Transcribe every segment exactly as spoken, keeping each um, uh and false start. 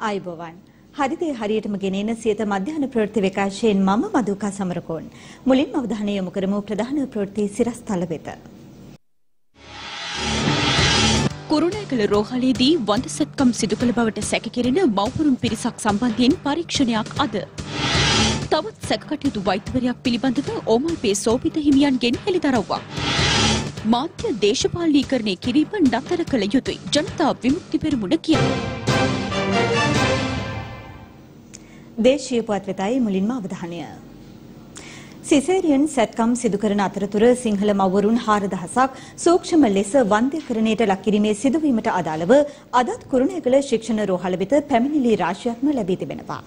ආයුබෝවන්. හරිතේ හරියටම ගෙනෙන සියත මධ්‍යහන ප්‍රවෘත්ති විකාශයෙන් මම මදුකා සමරකෝන්. මුලින්ම අවධානය යොමු කරමු ප්‍රධාන ප්‍රවෘත්ති සිරස්තල වෙත. කුරුණෑගල රෝහලේදී වඳ සැත්කම් සිදු කළ බවට සැකකෙරෙන මව්වරුන් පිරිසක් සම්බන්ධයෙන් පරීක්ෂණයක් අද. තවත් සැකකටයුතු වෛද්‍යවරයෙක් පිළිබඳව ඕමල්පේ සෝපිත හිමියන්ගෙන් හෙළිදරව්වක්. මාධ්‍ය දේශපාලනීකරණය කිරීම නතර කළ යුතුයි. ජනතා විමුක්ති පෙරමුණ කියනවා. දේශීය පුවත් වෙතයි මුලින්ම අවධානය. සිසේරියන් සැත්කම් සිදු කරන අතරතුර සිංහල මව්වරුන් හාරදහසක් සූක්ෂම ලෙස වන්ද්‍යකරණයට ලක් කිරීමේ සිදුවීමට අදාළව අදත් කුරුණෑගල ශික්ෂණ රෝහල වෙත පැමිණිලි රාශියක්ම ලැබී තිබෙනවා.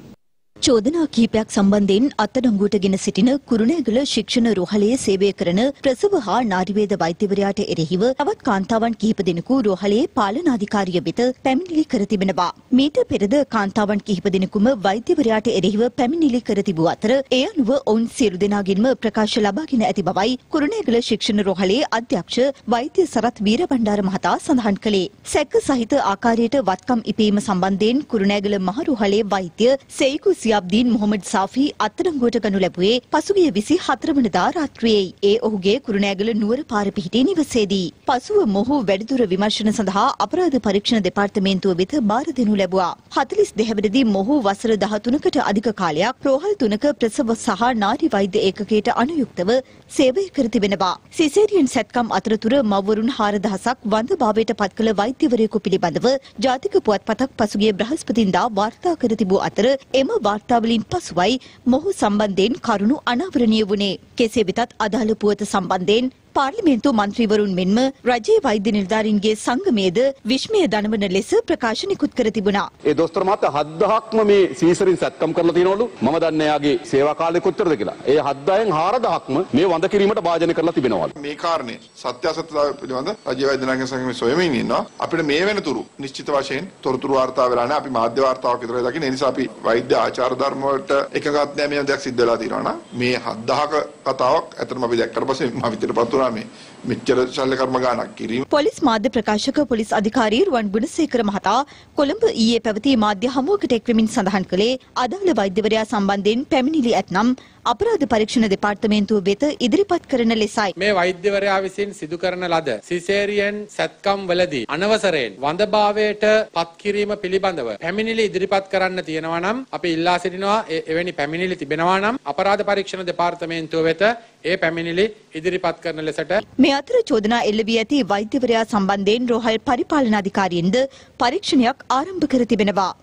චෝදනා කිහිපයක් සම්බන්ධයෙන් අත්අඩංගුවට ගෙන සිටින කුරුණෑගල ශික්ෂණ රෝහලයේ සේවය කරන ප්‍රසව හා නාරිවේද වෛද්‍යවරයාට එරෙහිව තවත් කාන්තාවන් කිහිප දෙනෙකු රෝහලයේ පාලනාධිකාරිය වෙත පැමිණිලි කර තිබෙනවා. මීට පෙරද කාන්තාවන් කිහිප දෙනෙකුම වෛද්‍යවරයාට එරෙහිව පැමිණිලි කර තිබූ අතර ඒ අනුව ඔවුන් සියලු දෙනාගෙන්ම ප්‍රකාශ ලබාගෙන ඇති බවයි කුරුණෑගල ශික්ෂණ රෝහලයේ අධ්‍යක්ෂ වෛද්‍ය සරත් වීරබණ්ඩාර මහතා සඳහන් කළේ. සැක සහිත ආකාරයට වත්කම් ඉපීම සම්බන්ධයෙන් කුරුණෑගල මහ රෝහලේ වෛද්‍ය සෙයිකු අබ්දීන් මොහොමඩ් සාෆි අත්අඩංගුවට ගනු ලැබුවේ පසුගිය විසි හතර වනදා රාත්‍රියේ. ඒ ඔහුගේ කුරුණෑගල නුවර පාර පිහිටි නිවසේදී. පසුව මොහු වැඩිදුර විමර්ශන සඳහා අපරාධ පරීක්ෂණ දෙපාර්තමේන්තුව වෙත බාර දෙනු ලැබුවා. හතළිස් දෙකවැනිදී මොහු වසර දහතුනකට අධික කාලයක් රෝහල් තුනක ප්‍රසව සහ නාරි වෛද්‍ය ඒකකයට අනුයුක්තව සේවය කර තිබෙනවා. සිසේරියන් සැත්කම් අතරතුර මව්වරුන් හාරදහසක් වන්දභාවයට පත් කළ වෛද්‍යවරයෙකු පිළිබඳව ජාතික පුවත්පතක් පසුගිය බ්‍රහස්පතින්දා වාර්තා කර තිබූ අතර එම වාර්තාවලින් පසුවයි මොහු සම්බන්ධයෙන් කරුණු අනාවරණය වුණේ. කෙසේ වෙතත් අදාළ පුවත සම්බන්ධයෙන් පාර්ලිමේන්තු මන්ත්‍රීවරුන් මෙන්ම රජයේ වෛද්‍ය නිලධාරීන්ගේ සංගමයේද විශ්මය දනවන ලෙස ප්‍රකාශ නිකුත් කර තිබුණා. ඒ දොස්තර මහත්තයා හත් දහක්ම මේ සීසරින් සැත්කම් කරලා තියෙනවලු. මම දන්නේ එයාගේ සේවා කාලේ කොච්චරද කියලා. ඒ හත් දහයෙන් හාර දහක්ම මේ වඳ කිරීමට භාජනය කරලා තිබෙනවලු. මේ කාරණේ සත්‍යාසත්‍යතාවය පිළිබඳ රජයේ වෛද්‍ය නිලධාරීන් සංගමයේ සොයමින් ඉන්නවා. අපිට මේ වෙනතුරු නිශ්චිත වශයෙන් තොරතුරු වාර්තා වෙලා නැහැ. අපි මාධ්‍ය වාර්තාවක් විතරයි දකින්නේ. ඒ නිසා අපි වෛද්‍ය ආචාර ධර්ම වලට එකගත් නැහැ මේ දෙයක් සිද්ධ වෙලා තියෙනවා නම් මේ හත් දහක කතාවක් ඇත්තටම අපි දැක්කට පස්සේ මම විතරපත් වුණා මේ මෙච්චර ශල්‍ය කර්ම ගානක් කිරීම. පොලිස් මාධ්‍ය ප්‍රකාශක පොලිස් අධිකාරී රුවන් ගුණසේකර මහතා කොළඹ ඊයේ පැවති මාධ්‍ය හමුවකට එක්වමින් සඳහන් කළේ අදාළ වෛද්‍යවරයා සම්බන්ධයෙන් පැමිණිලි ඇතනම් අපරාධ පරීක්ෂණ දෙපාර්තමේන්තුව වෙත ඉදිරිපත් කරන ලෙසයි. මේ වෛද්‍යවරයා විසින් සිදු කරන ලද සිසේරියන් සැත්කම් වලදී අනවසරයෙන් වඳභාවයට පත් කිරීම පිළිබඳව පැමිණිලි ඉදිරිපත් කරන්න තියෙනවා නම් අපි ඉල්ලා සිටිනවා එවැනි පැමිණිලි තිබෙනවා නම් අපරාධ පරීක්ෂණ දෙපාර්තමේන්තුව වෙත ඒ පැමිණිලි ඉදිරිපත් කරන ලෙසට. මේ අතර චෝදනා එල්ල වී ඇති වෛද්‍යවරයා සම්බන්ධයෙන් රෝහල් පරිපාලනාධිකාරියෙන්ද පරීක්ෂණයක් ආරම්භ කර තිබෙනවා.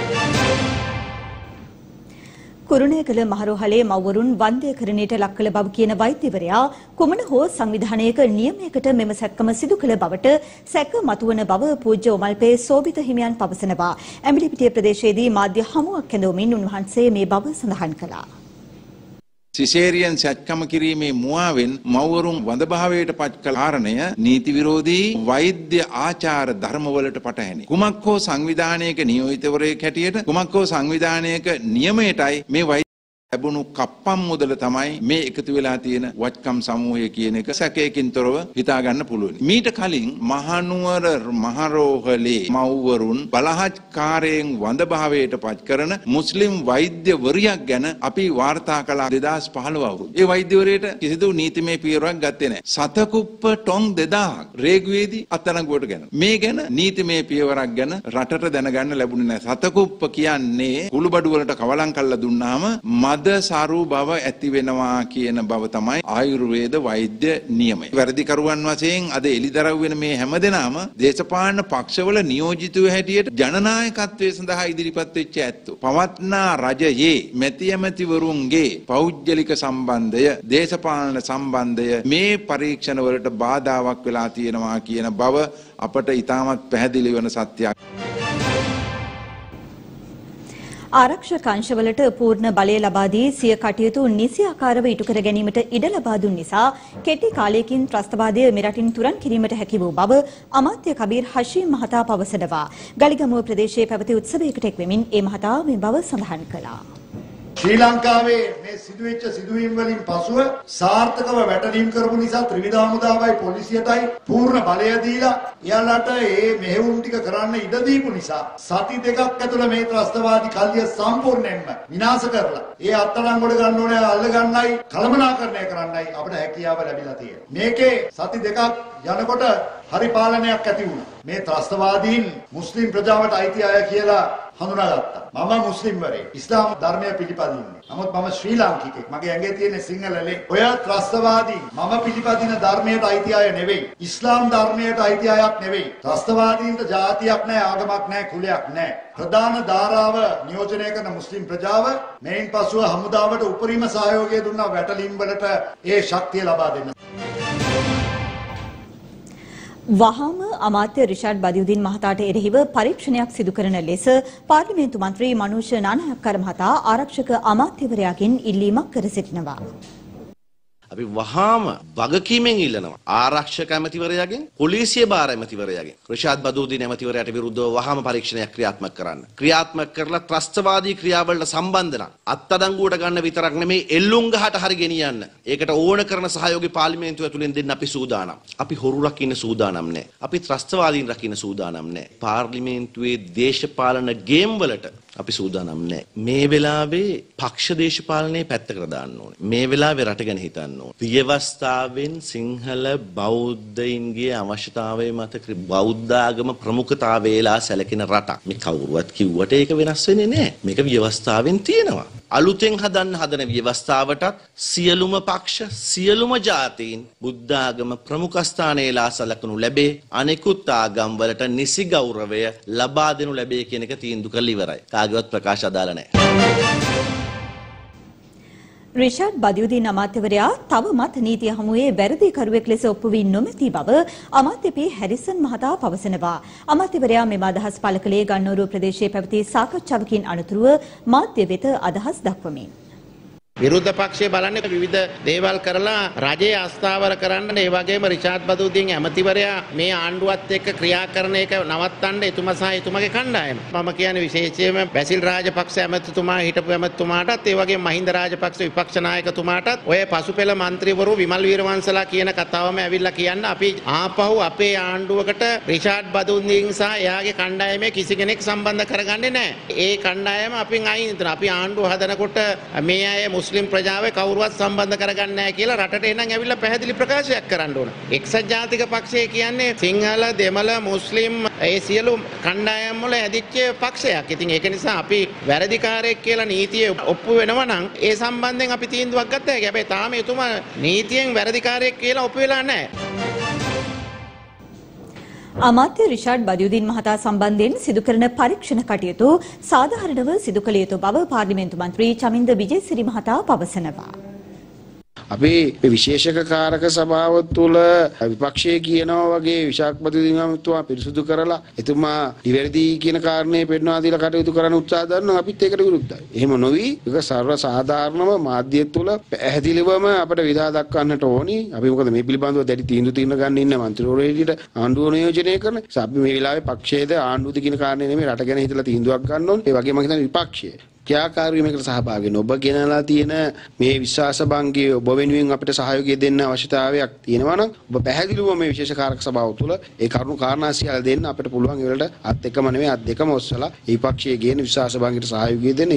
කුරුණෑගල මහරෝහලේ මව්වරුන් වන්ද්‍යකරණයට ලක් කළ බව කියන වෛද්‍යවරයා කුමන හෝ සංවිධානයක නියමයකට මෙම සැත්කම සිදු කළ බවට සැක මතුවන බව පූජ්‍ය ඔමල්පේ සෝබිත හිමියන් පවසනවා. ඇඹිලිපිටිය ප්‍රදේශයේදී මාධ්‍ය හමුවක් ඇඳවමින් උන්වහන්සේ මේ බව සඳහන් කළා. සිසේරියන් සැත්කම කිරීමේ මුවාවෙන් මව්වරුන් වඳභාවයට පත් කළ කාරණය නීති විරෝධී වෛද්‍ය ආචාර ධර්මවලට පටහැනි. කුමක් හෝ සංවිධානයක නියෝජිතවරයෙක් හැටියට කුමක් හෝ සංවිධානයක නියමයටයි මේ වෛද්‍ය ලැබුණු කප්පම් මුදල තමයි මේ එකතු වෙලා තියෙන වත්කම් සමූහය කියන එක සැකයකින් තොරව හිතා ගන්න පුළුවන්. මීට කලින් මහනුවර මහරෝහලේ මව්වරුන් බලහත්කාරයෙන් වඳභාවයට පත් කරන මුස්ලිම් වෛද්‍යවරියක් ගැන අපි වාර්තා කළා දෙදාස් පහළොව අවුරුද්දේ. ඒ වෛද්‍යවරයාට කිසිදු නීතිමය පියවරක් ගත්තේ නැහැ. සතකුප්ප ටොං දෙදාහක් රේගුවේදී අත්අඩංගුවට ගන්න. මේ ගැන නීතිමය පියවරක් ගැන රටට දැනගන්න ලැබුණේ නැහැ. සතකුප්ප කියන්නේ කුළුබඩු වලට කවලම් කරලා දුන්නාම මද සරු බව ඇති වෙනවා කියන බව තමයි ආයුර්වේද වෛද්‍ය නියමය. වැරදිකරුවන් වශයෙන් අද එළිදරව් වෙන මේ හැමදෙනාම දේශපාලන පක්ෂවල නියෝජිතව හැටියට ජනනායකත්වයේ සඳහා ඉදිරිපත් වෙච්ච ඇත්තෝ. පවත්නා රජයේ මැති ඇමතිවරුන්ගේ පෞද්ගලික සම්බන්ධය, දේශපාලන සම්බන්ධය මේ පරීක්ෂණ වලට බාධාවක් වෙලා තියෙනවා කියන බව අපට ඉතාමත් පැහැදිලි වෙන සත්‍යයක්. ආරක්ෂක අංශවලට පූර්ණ බලය ලබා දී සිය කටයුතු නිසියාකාරව ඉටු කර ගැනීමට ඉඩ ලබා දුන් නිසා කෙටි කාලයකින් ත්‍රස්තවාදය මෙරටින් තුරන් කිරීමට හැකි වූ බව අමාත්‍ය කබීර් හෂීම් මහතා පවසනවා. ගලිගමුව ප්‍රදේශයේ පැවති උත්සවයකට එක්වෙමින් ඒ මහතා මේ බව සඳහන් කළා. ශ්‍රී ලංකාවේ මේ සිදුවෙච්ච සිදුවීම් වලින් පසුව සාර්ථකව වැටලීම් කරපු නිසා ත්‍රිවිධ හමුදාවයි පොලිසියටයි පූර්ණ බලය දීලා එයාලට මේ මෙහෙයුම් ටික කරන්න ඉඩ දීපු නිසා සති දෙකක් ඇතුළත මේ ත්‍රස්තවාදී කල්ලිය සම්පූර්ණයෙන්ම විනාශ කරලා ඒ අත්අඩංගුවට ගන්න ඕනේ අල්ල ගන්නයි කළමනාකරණය කරන්නයි අපිට හැකියාව ලැබිලා තියෙනවා. මේකේ සති දෙකක් යනකොට හරි පාලනයක් ඇති වුණා. මේ ත්‍රස්තවාදීන් මුස්ලිම් ප්‍රජාවට අයිති අය කියලා හඳුනාගත්තා. මම මුස්ලිම් වරේ ඉස්ලාම් ධර්මය පිළිපදින්නේ. නමුත් මම ශ්‍රී ලාංකිකෙක්. මගේ ඇඟේ තියෙන සිංහලලේ. ඔය ත්‍රස්තවාදීන් මම පිළිපදින ධර්මයට අයිති අය නෙවෙයි. ඉස්ලාම් ධර්මයට අයිති අයක් නෙවෙයි. ත්‍රස්තවාදීන්ට ජාතියක් නැහැ, ආගමක් නැහැ, කුලයක් නැහැ. ප්‍රධාන ධාරාව නියෝජනය කරන මුස්ලිම් ප්‍රජාව මේන් පසුව හමුදාවට උපරිම සහයෝගය දුන්නා වැටලීම් වලට ඒ ශක්තිය ලබා දෙන්න. වහාම අමාත්‍ය රිෂාඩ් බදියුදීන් මහතාට එරෙහිව පරීක්ෂණයක් සිදු කරන ලෙස පාර්ලිමේන්තු මන්ත්‍රී මනෝජ් නානායක්කර මහතා ආරක්ෂක අමාත්‍යවරයාගෙන් ඉල්ලීමක් කර සිටිනවා. අපි වහාම වගකීමෙන් ඉල්ලනවා ආරක්ෂක ඇමතිවරයාගෙන් පොලිසිය භාර ඇමතිවරයාගෙන් රිෂාඩ් බදූදීන් ඇමතිවරයාට විරුද්ධව වහාම පරීක්ෂණයක් ක්‍රියාත්මක කරන්න. ක්‍රියාත්මක කරලා ත්‍රස්තවාදී ක්‍රියාවලට සම්බන්ධ නම් අත්අඩංගුවට ගන්න විතරක් නෙමෙයි එල්ලුම් ගහට හරි ගෙනියන්න. ඒකට ඕන කරන සහයෝගය පාර්ලිමේන්තුව ඇතුලෙන් දෙන්න අපි සූදානම්. අපි හොරු රකින්න සූදානම් නැහැ. අපි ත්‍රස්තවාදීන් රකින්න සූදානම් නැහැ. පාර්ලිමේන්තුවේ දේශපාලන ගේම් වලට අපි සූදානම් නැහැ. මේ වෙලාවේ පක්ෂ දේශපාලනයේ පැත්තකට දාන්න ඕනේ. මේ වෙලාවේ රට ගැන හිතන්න ඕනේ. ව්‍යවස්ථාවෙන් සිංහල බෞද්ධයින්ගේ අවශ්‍යතාවය මත බෞද්ධ ආගම ප්‍රමුඛතාවයලා සැලකෙන රටක්. මේ කවුරුවත් කිව්වට ඒක වෙනස් වෙන්නේ නැහැ. මේක ව්‍යවස්ථාවෙන් තියෙනවා. අලුතෙන් හදන්න හදන ව්‍යවස්ථාවටත් සියලුම පක්ෂ සියලුම ජාතීන් බුද්ධ ආගම ප්‍රමුඛ ස්ථානයලා සැලකනු ලැබේ. අනෙකුත් ආගම් වලට නිසි ගෞරවය ලබා දෙනු ලැබේ කියන එක තීන්දුව කරලා ඉවරයි. කාගේවත් ප්‍රකාශ අදාළ නැහැ. රිෂාඩ් බදියුදීන් අමාත්‍යවරයා තවමත් නීතිය හමුවේ වැරදිකරුවෙක් ලෙස ඔප්පු වී නොමැති බව අමාත්‍ය පී හැරිසන් මහතා පවසනවා. අමාත්‍යවරයා මෙම අදහස් පළ කළේ ගන්නෝරුව ප්‍රදේශයේ පැවති සාකච්ඡාවකින් අනතුරුව මාධ්‍ය වෙත අදහස් දක්වමින්. විරුද්ධ පක්ෂය බලන්නේ විවිධ දේවල් කරලා රජයේ අස්ථාවර කරන්න. ඒ වගේම රිෂාඩ් බදූදීන් ඇමතිවරයා මේ ආණ්ඩුවත් එක්ක ක්‍රියා කරන එක නවත්තන්න එතුමා සහ එතුමාගේ කණ්ඩායම. මම කියන්නේ විශේෂයෙන්ම බැසිල් රාජපක්ෂ ඇමතිතුමා හිටපු ඇමතිතුමාටත් ඒ වගේම මහින්ද රාජපක්ෂ විපක්ෂ නායකතුමාටත් ඔය පසුපෙළ മന്ത്രിවරු විමල් වීරවංශලා කියන කතාවම ඇවිල්ලා කියන්න අපි ආපහු අපේ ආණ්ඩුවකට රිෂාඩ් බදූදීන් සහ එයාගේ කණ්ඩායමේ කිසි කෙනෙක් සම්බන්ධ කරගන්නේ නැහැ. ඒ කණ්ඩායම අපින් අයින් කරනවා. අපි ආණ්ඩුව හදනකොට මේ අය මුස්ලිම් ප්‍රජාවේ කවුරුවත් සම්බන්ධ කරගන්නේ නැහැ කියලා රටට එනං ඇවිල්ලා පැහැදිලි ප්‍රකාශයක් කරන්න ඕන. එක්සත් ජාතික පක්ෂය කියන්නේ සිංහල, දෙමළ, මුස්ලිම් ඒ සියලු කණ්ඩායම් වල ඇදිච්ච පක්ෂයක්. ඉතින් ඒක නිසා අපි වැරදිකාරයෙක් කියලා නීතිය ඔප්පු වෙනවා නම් ඒ සම්බන්ධයෙන් අපි තීන්දුවක් ගත්තා. හැබැයි තාම එතුමා නීතියෙන් වැරදිකාරයෙක් කියලා ඔප්පු වෙලා නැහැ. අමාත්‍ය රිෂාඩ් බදියුදීන් මහතා සම්බන්ධයෙන් සිදු කරන පරීක්ෂණ කටයුතු සාධාරණව සිදු කළ යුතු බව පාර්ලිමේන්තු මන්ත්‍රී චමින්ද විජේසිරි මහතා පවසනවා. අපි විශේෂක කාරක සභාව තුළ විපක්ෂයේ කියනවා වගේ විශාඛ බදියුදීන් මහත්මයා පිරිසුදු කරලා එතුමා නිවැරදි කියන කාරණේ පෙන්වා දීලා කටයුතු කරන්න උත්සාහ දරනවා. අපිත් ඒකට විරුද්ධයි. එහෙම නොවි ඒක සර්ව සාධාරණව මාධ්‍ය තුළ පැහැදිලිවම අපිට විදා දක්වන්නට ඕනි. අපි මොකද මේ පිළිබඳව දැඩි තීන්දුව తీරන ගන්න ඉන්න මන්ත්‍රීවරු හැටියට ආණ්ඩුව නියෝජනය කරන. අපි මේ වෙලාවේ පක්ෂයේද ආණ්ඩුවද කියන කාරණේ නෙමෙයි රට ගැන හිතලා තීන්දුවක් ගන්න ඕනේ. ඒ වගේම මම හිතන්නේ විපක්ෂය ක්‍රියාකාරී මේකට සහභාගී වෙන ඔබ ගෙනලා තියෙන මේ විශ්වාසභංගය ඔබ වෙනුවෙන් අපිට සහයෝගය දෙන්න අවශ්‍යතාවයක් තියෙනවා නම් ඔබ පැහැදිලිවම මේ විශේෂ කාරක සභාව තුළ ඒ කරුණු කාරණා සියල්ල දෙන්න අපිට පුළුවන් ඒ වලට අත් එකම නෙමෙයි අත් දෙකම ඔස්සලා මේ පක්ෂයේ ගේන විශ්වාසභංගයට සහයෝගය දෙන්න.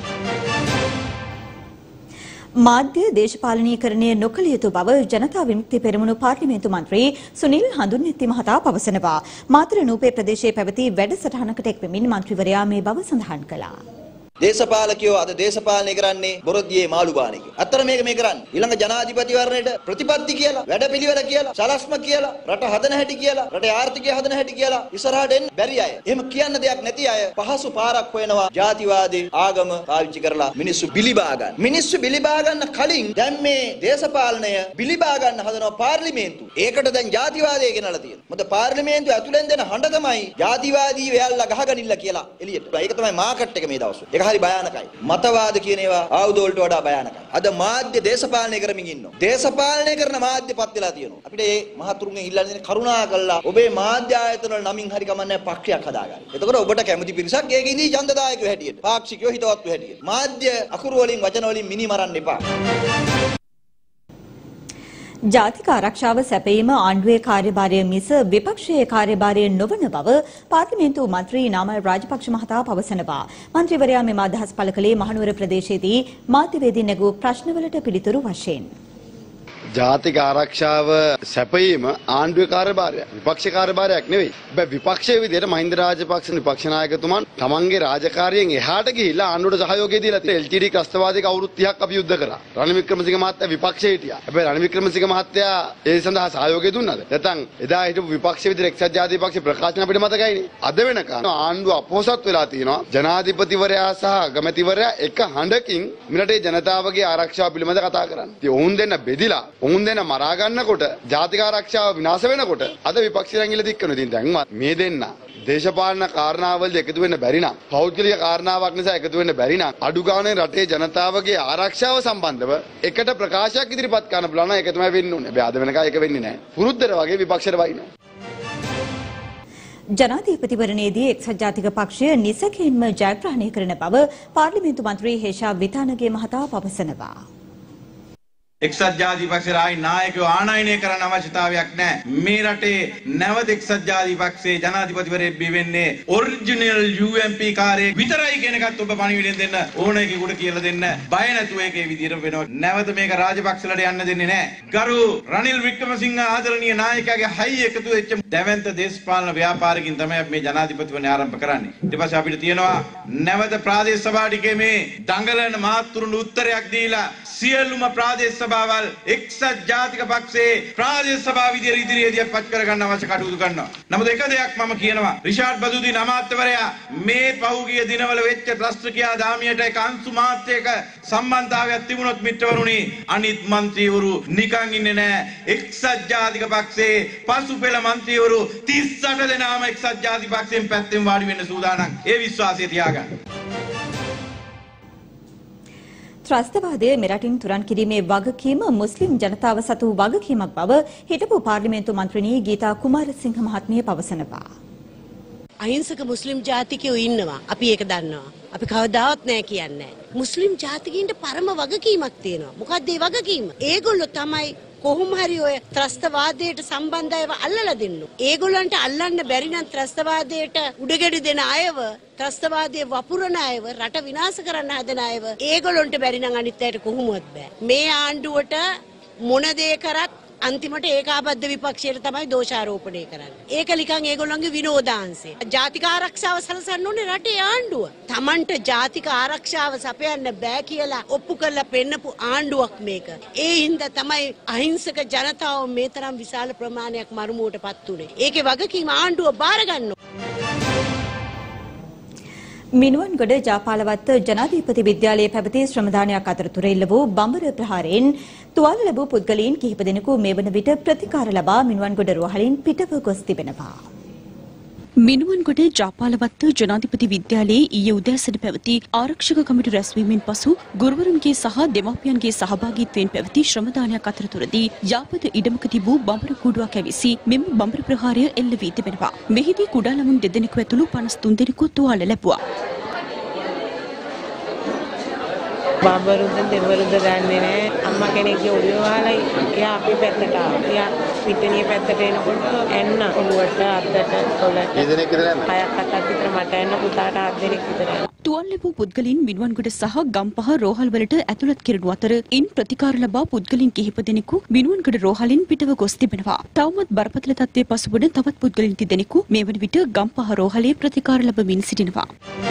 මාධ්‍ය දේශපාලනීකරණය නොකළ යුතු බව ජනතා විමුක්ති පෙරමුණු පාර්ලිමේන්තු මන්ත්‍රී සුනිල් හඳුන්නෙත්ති මහතා පවසනවා. මාතර නූපේ ප්‍රදේශයේ පැවති වැඩසටහනකට එක්වෙමින් මන්ත්‍රීවරයා මේ බව සඳහන් කළා. දේශපාලකයෝ අද දේශපාලනය කරන්නේ බොරොද්දියේ මාළු බාන එක. අත්තර මේක මේ කරන්නේ ඊළඟ ජනාධිපතිවරණයට ප්‍රතිපත්ති කියලා, වැඩපිළිවෙල කියලා, සලස්ම කියලා, රට හදන හැටි කියලා, රටේ ආර්ථිකය හදන හැටි කියලා ඉස්සරහට එන්න බැරි අය. එහෙම කියන්න දෙයක් නැති අය පහසු පාරක් හොයනවා ජාතිවාදී ආගම පාවිච්චි කරලා මිනිස්සු බිලිබා ගන්න. මිනිස්සු බිලිබා ගන්න කලින් දැන් මේ දේශපාලනය බිලිබා ගන්න හදනවා පාර්ලිමේන්තුව. ඒකට දැන් ජාතිවාදය ගෙනලා තියෙනවා. මොකද පාර්ලිමේන්තුව ඇතුලෙන් දෙන හඬ තමයි ජාතිවාදී වෙයල්ලා ගහගනින්න කියලා එළියට. ඒක තමයි මාකට් එක මේ දවස්වල. ඒක හරි භයානකයි. මතවාද කියන ඒවා ආයුධ වලට වඩා භයානකයි. අද මාධ්‍ය දේශපාලනය කරමින් ඉන්නවා. දේශපාලනය කරන මාධ්‍ය පත් වෙලා තියෙනවා. අපිට මේ මහතුරුන්ගෙන් ඉල්ලන්න දෙන කරුණා කළා ඔබේ මාධ්‍ය ආයතන වල නමින් හරි කමන්නේ පක්ෂයක් හදාගන්න. එතකොට ඔබට කැමති පිරිසක් ඒක ඉදී ඡන්දදායකයෝ හැටියට, පාක්ෂිකයෝ හිතවත්ව හැටියට. මාධ්‍ය අකුරු වලින් වචන වලින් මිනි මරන්න එපා. ජාතික ආරක්ෂාව සැපයීම ආණ්ඩුවේ කාර්යභාරය මිස විපක්ෂයේ කාර්යභාරය නොවන බව පාර්ලිමේන්තු මන්ත්‍රී නාමල් රාජපක්ෂ මහතා පවසනවා. මන්ත්‍රීවරයා මෙම අදහස් පළ කළේ මහනුවර ප්‍රදේශයේදී මාධ්‍යවේදීන් නැගූ ප්‍රශ්නවලට පිළිතුරු වශයෙන්. ජාතික ආරක්ෂාව සැපයීම ආණ්ඩුවේ කාර්යභාරයක්, විපක්ෂ කාර්යභාරයක් නෙවෙයි. හැබැයි විපක්ෂයේ විදිහට මහින්ද රාජපක්ෂ විපක්ෂ නායකතුමන් තමන්ගේ රාජකාරියෙන් එහාට ගිහිල්ලා ආණ්ඩුවට සහයෝගය දීලා තියෙන එල් ටී ඩී ත්‍රස්තවාදයක අවුරුදු තිහක් අපි යුද්ධ කරා. රනිල් වික්‍රමසිංහ මහත්තයා විපක්ෂයේ හිටියා. හැබැයි රනිල් වික්‍රමසිංහ මහත්තයා ඒ සඳහා සහයෝගය දුන්නාද? නැත්නම් එදා හිටපු විපක්ෂයේ විදිහට එක්සත් ජාතික පක්ෂ ප්‍රකාශන අපිට මතකයිනේ. අද වෙනකන් ආණ්ඩුව අපොහසත් වෙලා තියෙනවා. ජනාධිපතිවරයා සහ අගමැතිවරයා එක හඬකින් මෙරටේ ජනතාවගේ ආරක්ෂාව පිළිබඳ කතා කරන්නේ. ඉතින් ඔවුන් දෙන්න බෙදිලා ඔවුන් දෙන මරා ගන්නකොට ජාතික ආරක්ෂාව විනාශ වෙනකොට අද විපක්ෂය ඇඟිල්ල දික් කරනවා. ඉතින් දැන්වත් මේ දෙන්න දේශපාලන කාරණාවලදී එකතු වෙන්න බැරි නම්, පෞද්ගලික කාරණාවක් නිසා එකතු වෙන්න බැරි නම්, අඩු ගානේ රටේ ජනතාවගේ ආරක්ෂාව සම්බන්ධව එකට ප්‍රකාශයක් ඉදිරිපත් කරන්න පුළුවන් නම් ඒක තමයි වෙන්න ඕනේ. හැබැයි අද වෙනකන් ඒක වෙන්නේ නැහැ. පුරුද්දට වගේ විපක්ෂයට වයින්නවා. ජනාධිපතිවරණයේදී එක්සත් ජාතික පක්ෂය නිසකෙන්ම ජයග්‍රහණය කරන බව පාර්ලිමේන්තු මන්ත්‍රී හේෂා විතානගේ මහතා පවසනවා. එක්සත් ජාතික පක්ෂයේ ආයි නායකයෝ ආනයනය කරන්න අවශ්‍යතාවයක් නැහැ. මේ රටේ නැවත එක්සත් ජාතික පක්ෂයේ ජනාධිපතිවරයෙක් බිහි වෙන්නේ ඔරිජිනල් යූ එම් පී කාර්යයක් විතරයි කියන එකත් ඔබ පණිවිඩයෙන් දෙන්න ඕන එකෙකුට කියලා දෙන්න. බය නැතුව ඒකේ විදියට වෙනවා. නැවත මේක රාජපක්ෂලට යන්න දෙන්නේ නැහැ. ගරු රනිල් වික්‍රමසිංහ ආදරණීය නායකයාගේ හයි එකතු වෙච්ච දැවැන්ත දේශපාලන ව්‍යාපාරිකින් තමයි මේ ජනාධිපතිවරණය ආරම්භ කරන්නේ. ඊට පස්සේ අපිට තියෙනවා නැවත ප්‍රාදේශ සභාවට මේ දඟලන මාතෘන් උත්තරයක් දීලා සියලුම ප්‍රාදේශ සභාවල් එක්සත් ජාතික පක්ෂයේ ප්‍රාදේශ සභාව විදියට ඉදිරියේදී පත් කර ගන්න අවශ්‍ය කටයුතු කරනවා. නමුත් එක දෙයක් මම කියනවා. රිෂාඩ් බදුදීන් අමාත්‍යවරයා මේ පහුගිය දිනවල වෙච්ච ත්‍රස්තකියා දාමියට එක අංශු මාත්‍රයක සම්බන්ධතාවයක් තිබුණොත් මිත්‍රවරුනි අනිත් മന്ത്രിවරු නිකන් ඉන්නේ නැහැ. එක්සත් ජාතික පක්ෂයේ පසුපෙළ മന്ത്രിවරු තිස් අට දෙනාම එක්සත් ජාතික පක්ෂයෙන් පැත්තෙන් වාඩි වෙන්න සූදානම්. ඒ විශ්වාසය තියාගන්න. ත්‍රස්තවාදය මෙරටින් තුරන් කිරීමේ වගකීම මුස්ලිම් ජනතාව සතු වගකීමක් බව හිටපු පාර්ලිමේන්තු මන්ත්‍රිණී ගීතා කුමාරසිංහ මහත්මිය පවසනවා. අහිංසක මුස්ලිම් ජාතිකයෝ ඉන්නවා. අපි ඒක දන්නවා. අපි කවදාවත් නෑ කියන්නේ. මුස්ලිම් ජාතිකයින්ට පරම වගකීමක් තියෙනවා. මොකක්ද ඒ වගකීම? ඒගොල්ලෝ තමයි කොහොම හරි ඔය ත්‍රස්තවාදයට සම්බන්ධයව අල්ලලා දෙන්න. ඒගොල්ලන්ට අල්ලන්න බැරි නම් ත්‍රස්තවාදයට උඩගෙඩි දෙන අයව, ත්‍රස්තවාදයේ වපුරන අයව, රට විනාශ කරන්න හදන අයව ඒගොල්ලන්ට බැරි නම් අනිත් අයට කොහොමවත් බෑ. මේ ආණ්ඩුවට මොන දේ කරත් අන්තිමට ඒකාබද්ධ විපක්ෂයට තමයි දෝෂාරෝපණය කරන්නේ. ඒක නිකන් ඒගොල්ලන්ගේ විනෝදාංශය. ජාතික ආරක්ෂාව සලසන්න ඕනේ රටේ ආණ්ඩුව. Tamanට ජාතික ආරක්ෂාව සපයන්න බෑ කියලා ඔප්පු කරලා පෙන්නපු ආණ්ඩුවක් මේක. ඒ හින්දා තමයි අහිංසක ජනතාව මේ තරම් විශාල ප්‍රමාණයක් මරුමුවටපත් උනේ. ඒකේ වගකීම ආණ්ඩුව බාර ගන්න. මිනුවන්ගොඩ ජාපාලවත්ත ජනාධිපති විද්‍යාලයේ පැවති ශ්‍රමදානයක් අතරතුර එල්ල වූ බඹර ප්‍රහාරයෙන් තුවාල ලැබූ පුද්ගලයන් කිහිප දෙනෙකු මේ වන විට ප්‍රතිකාර ලබා මිනුවන්ගොඩ රෝහලින් පිටව ගොස් තිබෙනවා. මිනුවන්ගොඩ ජාපාලවත්ත ජනාධිපති විද්‍යාලයේ ඊයේ උදෑසන පැවති ආරක්ෂක කමිටු රැස්වීමෙන් පසු ගුරුවරුන්ගේ සහ දෙමාපියන්ගේ සහභාගීත්වයෙන් පැවති ශ්‍රමදානයක් අතරතුරදී යාපද ඉඩමක තිබූ බඹර කූඩුවක් ඇවිසි මෙම බඹර ප්‍රහාරය එල්ල වී තිබෙනවා. මෙහිදී කුඩා ළමුන් දෙදෙනෙකු ඇතුළු පනස් තුන් දෙනෙකු තුවාල ලැබුවා. බඹරුද දෙවරුද දන්නේ නැහැ. අම්මා කෙනෙක්ගේ ඔළුව වහලා එයා අපේ පැත්තට ආවා. එයා පිටණිය පැත්තට එනකොට එන්න ඔළුවට අද්දට කොළට. මේ දෙනෙක් විතරයි. හයක් අටක් විතර මට එන්න පුතාට අත් දෙනෙක් විතරයි. තුවාල ලැබූ පුද්ගලයන් මිනුවන්ගොඩ සහ ගම්පහ රෝහල් වලට ඇතුළත් කෙරෙනු අතර ඉන් ප්‍රතිකාර ලබා පුද්ගලයන් කිහිප දෙනෙකු මිනුවන්ගොඩ රෝහලින් පිටව ගොස් තිබෙනවා. තවමත් බරපතල තත්ත්වයේ පසුබට තවත් පුද්ගලයන් දෙදෙනෙකු මේ වන විට ගම්පහ රෝහලේ ප්‍රතිකාර ලැබමින් සිටිනවා.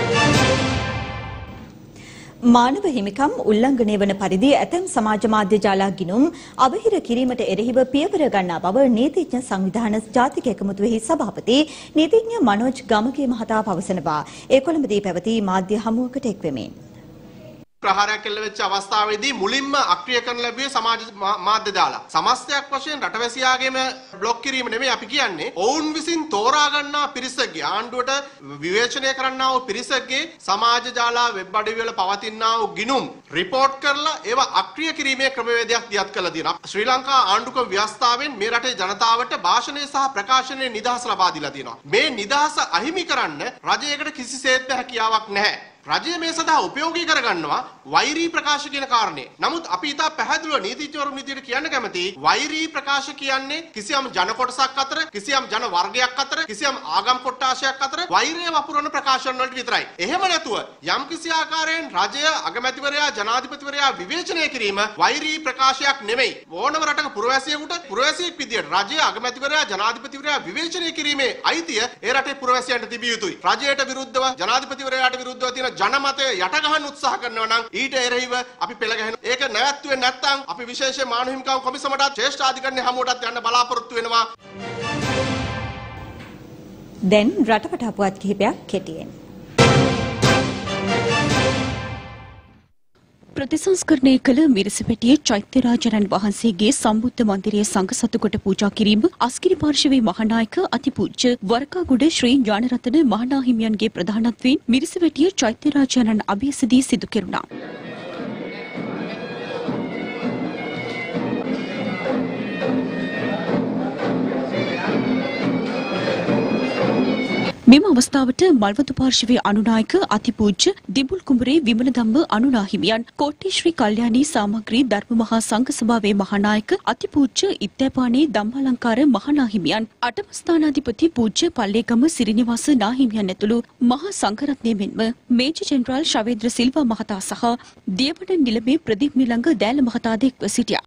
මානව හිමිකම් උල්ලංඝනය වන පරිදි ඇතැම් සමාජ මාධ්‍ය ජාලා ගිණුම් අවහිර කිරීමට එරෙහිව පියවර ගන්නා බව නීතිඥ සංවිධාන ජාතික එකමුතුවෙහි සභාපති නීතිඥ මනෝජ් ගමගේ මහතා පවසනවා. ඒ කොළඹදී පැවති මාධ්‍ය හමුවකට එක්වෙමින් ප්‍රහාරයක් එල්ල වෙච්ච අවස්ථාවේදී මුලින්ම අක්‍රිය කරන ලැබුවේ සමාජ මාධ්‍ය දාලා. සමස්තයක් වශයෙන් රටවැසියාගේම બ્લોක් කිරීම නෙමෙයි අපි කියන්නේ. ඔවුන් විසින් තෝරා ගන්නා පිරිසකගේ ආණ්ඩුවට විවේචනය කරන්නා වූ පිරිසකගේ සමාජ ජාල වෙබ් අඩවිවල පවතිනා වූ ගිණුම් රිපෝට් කරලා ඒවා අක්‍රිය කිරීමේ ක්‍රමවේදයක් දියත් කළා තියෙනවා. ශ්‍රී ලංකා ආණ්ඩුක ව්‍යවස්ථාවෙන් මේ රටේ ජනතාවට භාෂණය සහ ප්‍රකාශනයේ නිදහස ලබා දීලා තියෙනවා. මේ නිදහස අහිමි කරන්න රජයකට කිසිසේත් හැකියාවක් නැහැ. රජය මේ සඳහා උපයෝගී කරගන්නවා වෛරී ප්‍රකාශ කියන කාරණේ. නමුත් අපි ඉතා පැහැදිලිව නීතිඥවරුන් විදිහට කියන්න කැමති වෛරී ප්‍රකාශ කියන්නේ කිසියම් ජන කොටසක් අතර, කිසියම් ජන වර්ගයක් අතර, කිසියම් ආගම් කොට්ටාශයක් අතර වෛරය වපුරන ප්‍රකාශන වලට විතරයි. එහෙම නැතුව යම් කිසි ආකාරයෙන් රජය, අගමැතිවරයා, ජනාධිපතිවරයා විවේචනය කිරීම වෛරී ප්‍රකාශයක් නෙමෙයි. ඕනම රටක පුරවැසියෙකුට පුරවැසියෙක් විදිහට රජය, අගමැතිවරයා, ජනාධිපතිවරයා විවේචනය කිරීමේ අයිතිය ඒ රටේ පුරවැසියන්ට තිබිය යුතුයි. රජයට විරුද්ධව, ජනාධිපතිවරයාට විරුද්ධව තියෙන ජනමතය යට ගහන්න උත්සාහ කරනවා නම් ඊට එරෙහිව අපි පෙළ ගැහෙනවා. ඒක නැවැත්තුවේ නැත්නම් අපි විශේෂයෙන් මානව හිමිකම් කොමිසමටත් ශ්‍රේෂ්ඨ අධිකරණ හමුවටත් යන්න බලාපොරොත්තු වෙනවා. දැන් රටපට අපුවත් කිහිපයක් කෙටියෙන්. ප්‍රතිසංස්කරණය කළ මිරිසපැටියේ චෛත්‍යරාජාණන් වහන්සේගේ සම්බුද්ධ මන්දිරයේ සංඝසතු කොට පූජා කිරීම අස්ගිරි පාර්ශවයේ මහානායක අතිපූජ්‍ය වරකාගොඩ ශ්‍රී ඥානරතන මහානාහිමියන්ගේ ප්‍රධානත්වයෙන් මිරිසපැටිය චෛත්‍යරාජාණන් අභියසදී සිදු කෙරුණා. මෙම අවස්ථාවට මල්වතු පාර්ශවයේ අනුනායක අතිපූජ්‍ය දිබුල් කුඹරේ විමල ධම්ම අනුනාහිමියන්, කෝට්ටේ ශ්‍රී කල්යාණී සාමග්‍රී ධර්ම මහා සංඝ සභාවේ මහානායක අතිපූජ්‍ය ඉත්තෑපානේ ධම්මාලංකාර මහානාහිමියන්, අටම ස්ථානාධිපති පූජ්‍ය පල්ලේගම සිරිනිවාස නාහිමියන් ඇතුළු මහා සංඝරත්නය මෙන්ම මේජර් ජෙනරාල් ශවේන්ද්‍ර සිල්වා මහතා සහ දියවඩන නිලමේ ප්‍රදීප් නිලංග දෑල මහතා ද එක්ව සිටියා.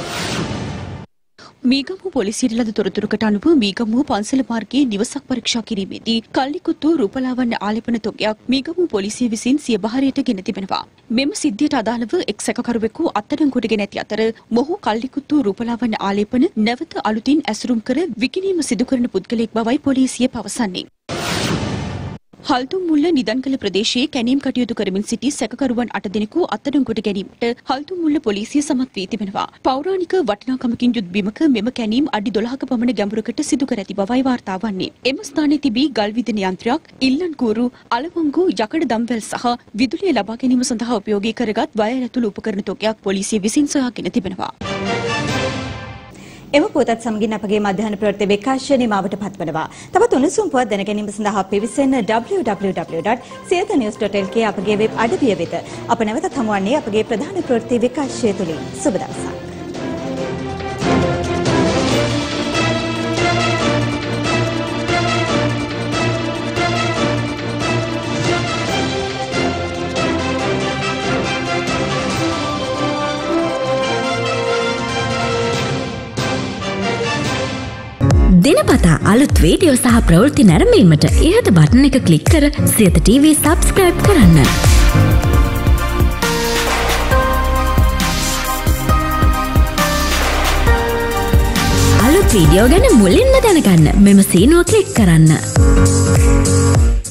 මීගමුව පොලිසියට ලද තොරතුරකට අනුව මීගමුව පන්සල මාර්ගයේ නිවසක් පරීක්ෂා කිරීමේදී කල්ලිකුත්තු රූපලාවන්‍ය ආලේපන තොගයක් මීගමුව පොලිසිය විසින් සිය බහරයට ගෙන තිබෙනවා. මෙම සිද්ධියට අදාළව එක් සැකකරුවෙකු අත්අඩංගුවට ගෙන ඇති අතර මොහු කල්ලිකුත්තු රූපලාවන්‍ය ආලේපන නැවත අලුතින් ඇසුරුම් කර විකිණීම සිදු කරන පුද්ගලයෙක් බවයි පොලිසිය පවසන්නේ. හල්තුම්මුල්ල නිදන්කල ප්‍රදේශයේ කැණීම් කටයුතු කරමින් සිටි සැකකරුවන් අට දෙනෙකු අත්අඩංගුවට ගැනීමට හල්තුම්මුල්ල පොලිසිය සමත් වී තිබෙනවා. පෞරාණික වටිනාකමකින් යුත් බිමක මෙම කැණීම් අඩි දොළහක පමණ ගැඹුරකට සිදු කර ඇති බවයි වාර්තා වන්නේ. එම ස්ථානයේ තිබී ගල් විදින යන්ත්‍රයක්, ඉල්ලන් කූරු, අලවංගු, යකඩ දම්වැල් සහ විදුලිය ලබා ගැනීම සඳහා උපයෝගී කරගත් වයර් ඇතුළු උපකරණ තොගයක් පොලිසිය විසින් සොයාගෙන තිබෙනවා. එම පුවතත් සමගින් අපගේ මධ්‍යහන ප්‍රවෘත්ති විකාශය නිමාවට පත්වනවා. තවත් උණුසුම් පුවත් දැන ගැනීම සඳහා පිවිසෙන්න w w w dot siyatha news dot l k අපගේ වෙබ් අඩවිය වෙත. අප නැවතත් හමුවන්නේ අපගේ ප්‍රධාන ප්‍රවෘත්ති විකාශය තුලින්. සුබ දවසක්. දිනපතා අලුත් වීඩියෝ සහ ප්‍රවෘත්ති නැරඹීමට ඉහත බටන් එක ක්ලික් කර සියත ටීවී සබ්ස්ක්‍රයිබ් කරන්න. අලුත් වීඩියෝ ගැන මුලින්ම දැනගන්න මෙම සීනුව ක්ලික් කරන්න.